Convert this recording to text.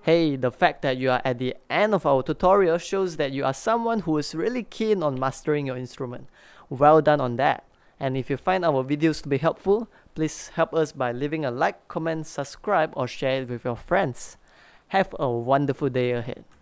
Hey, the fact that you are at the end of our tutorial shows that you are someone who is really keen on mastering your instrument. Well done on that. And if you find our videos to be helpful, please help us by leaving a like, comment, subscribe, or share it with your friends. Have a wonderful day ahead.